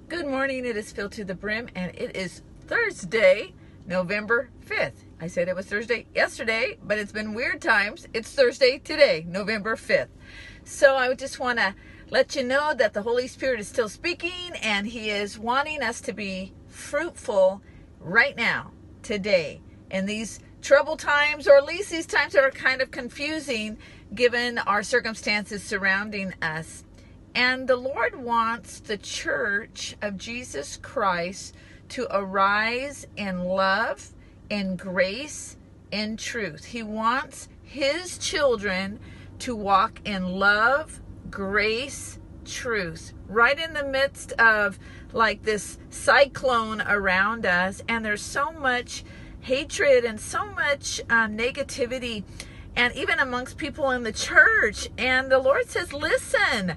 Good morning. It is filled to the brim, and it is Thursday, November 5th. I said it was Thursday yesterday, but it's been weird times. It's Thursday today, November 5th. So I just want to let you know that the Holy Spirit is still speaking, and He is wanting us to be fruitful right now, today, in these troubled times, or at least these times that are kind of confusing given our circumstances surrounding us. And the Lord wants the church of Jesus Christ to arise in love, in grace, in truth. He wants His children to walk in love, grace, truth, right in the midst of like this cyclone around us. And there's so much hatred and so much negativity, and even amongst people in the church. And the Lord says, listen,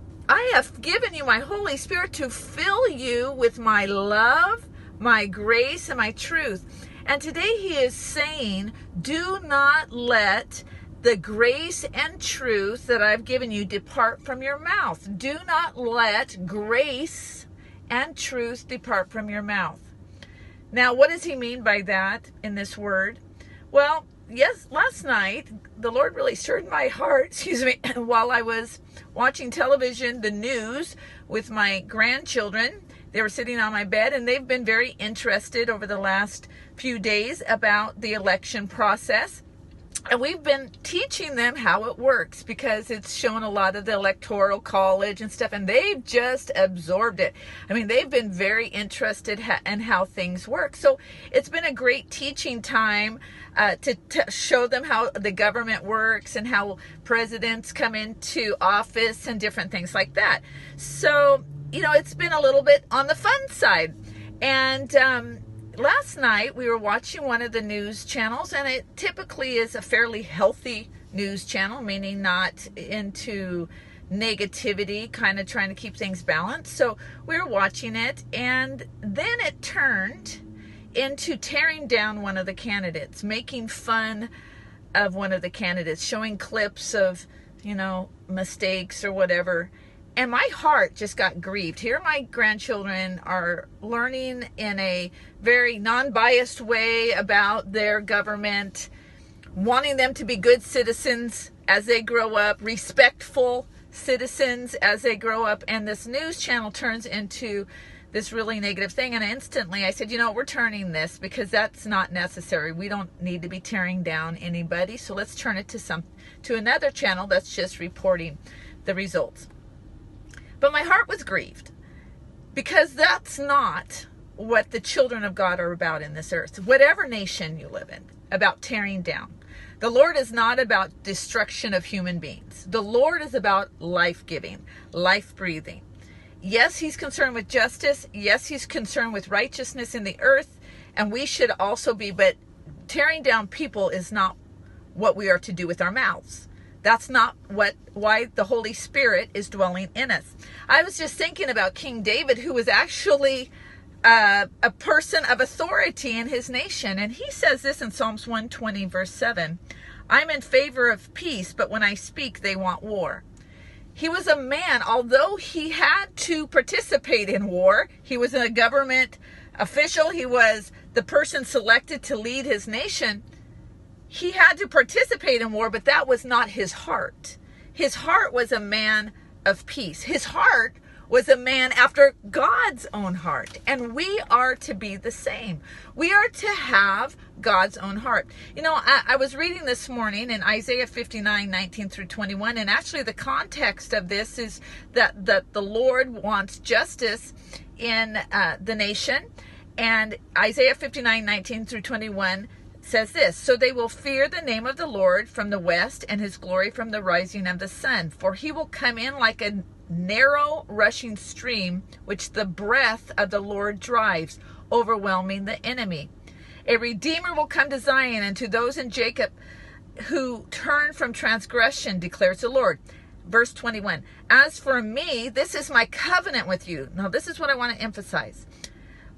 I have given you my Holy Spirit to fill you with my love, my grace, and my truth. And today He is saying, do not let the grace and truth that I've given you depart from your mouth. Do not let grace and truth depart from your mouth. Now, what does He mean by that in this word? Well, yes, last night, the Lord really stirred my heart, while I was watching television, the news, with my grandchildren. They were sitting on my bed, and they've been very interested over the last few days about the election process. And we've been teaching them how it works, because it's shown a lot of the Electoral College and stuff, and they've just absorbed it. I mean, they've been very interested in how things work. So it's been a great teaching time to show them how the government works and how presidents come into office and different things like that. So, it's been a little bit on the fun side. And last night, we were watching one of the news channels, and it typically is a fairly healthy news channel, meaning not into negativity, kind of trying to keep things balanced. So we were watching it, and then it turned into tearing down one of the candidates, making fun of one of the candidates, showing clips of, mistakes or whatever. And my heart just got grieved. Here my grandchildren are learning in a very non-biased way about their government, wanting them to be good citizens as they grow up, respectful citizens as they grow up. And this news channel turns into this really negative thing. And instantly I said, we're turning this, because that's not necessary. We don't need to be tearing down anybody. So let's turn it to another channel that's just reporting the results. But my heart was grieved, because that's not what the children of God are about in this earth, whatever nation you live in, about tearing down. The Lord is not about destruction of human beings. The Lord is about life-giving, life-breathing. Yes, He's concerned with justice. Yes, He's concerned with righteousness in the earth, and we should also be, but tearing down people is not what we are to do with our mouths. That's not why the Holy Spirit is dwelling in us. I was just thinking about King David, who was actually a person of authority in his nation. And he says this in Psalms 120, verse 7. I'm in favor of peace, but when I speak, they want war. He was a man, although he had to participate in war. He was a government official. He was the person selected to lead his nation. He had to participate in war, but that was not his heart. His heart was a man of peace. His heart was a man after God's own heart. And we are to be the same. We are to have God's own heart. I was reading this morning in Isaiah 59, 19 through 21. And actually the context of this is that the Lord wants justice in the nation. And Isaiah 59, 19 through 21 says this, so they will fear the name of the Lord from the west, and His glory from the rising of the sun. For He will come in like a narrow rushing stream, which the breath of the Lord drives, overwhelming the enemy. A Redeemer will come to Zion, and to those in Jacob who turn from transgression, declares the Lord. Verse 21, as for me, this is my covenant with you. Now this is what I want to emphasize.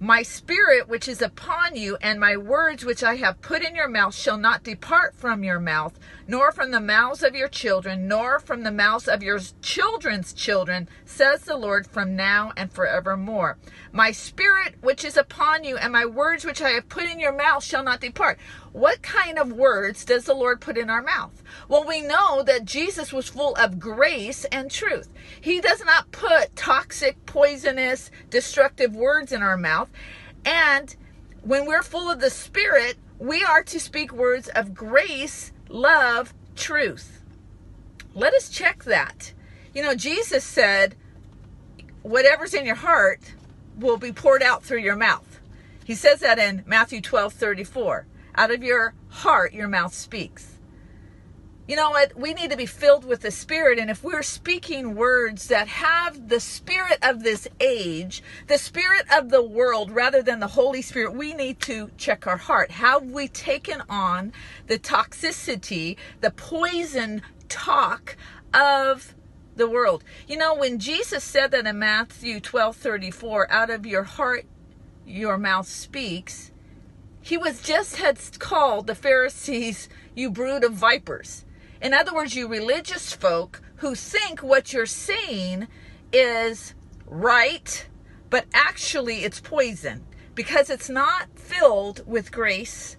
My spirit which is upon you, and my words which I have put in your mouth shall not depart from your mouth, nor from the mouths of your children, nor from the mouths of your children's children, says the Lord, from now and forevermore. My spirit which is upon you, and my words which I have put in your mouth shall not depart. What kind of words does the Lord put in our mouth? Well, we know that Jesus was full of grace and truth. He does not put toxic, poisonous, destructive words in our mouth. And when we're full of the Spirit, we are to speak words of grace, love, truth. Let us check that. You know, Jesus said, whatever's in your heart will be poured out through your mouth. He says that in Matthew 12:34. Out of your heart, your mouth speaks. You know what? We need to be filled with the Spirit. And if we're speaking words that have the spirit of this age, the spirit of the world, rather than the Holy Spirit, we need to check our heart. Have we taken on the toxicity, the poison talk of the world? You know, when Jesus said that in Matthew 12:34, out of your heart, your mouth speaks, he had called the Pharisees, you brood of vipers. In other words, you religious folk who think what you're saying is right, but actually it's poison because it's not filled with grace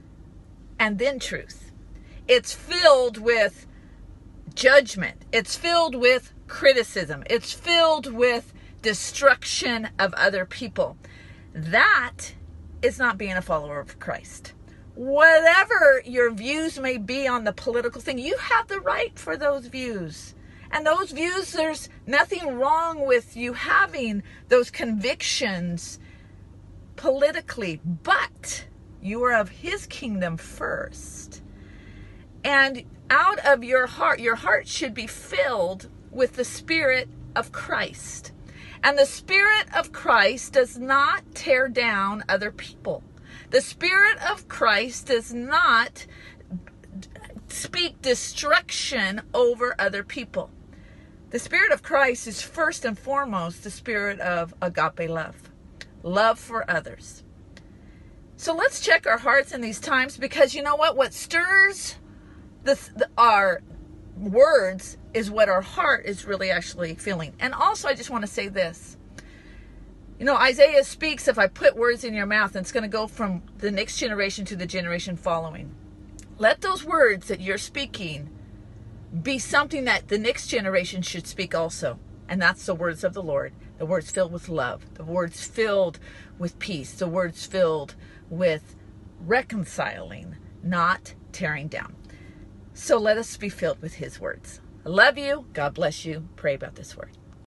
and then truth. It's filled with judgment. It's filled with criticism. It's filled with destruction of other people. That is not being a follower of Christ. Whatever your views may be on the political thing, you have the right for those views. And those views, there's nothing wrong with you having those convictions politically, but you are of his kingdom first. And out of your heart should be filled with the Spirit of Christ. And the Spirit of Christ does not tear down other people. The Spirit of Christ does not speak destruction over other people. The Spirit of Christ is first and foremost the spirit of agape love, love for others. So let's check our hearts in these times, because you know what? What stirs our words is what our heart is really actually feeling. And also, I just want to say this. You know, Isaiah speaks, if I put words in your mouth, and it's going to go from the next generation to the generation following. Let those words that you're speaking be something that the next generation should speak also. And that's the words of the Lord. The words filled with love. The words filled with peace. The words filled with reconciling, not tearing down. So let us be filled with his words. I love you. God bless you. Pray about this word.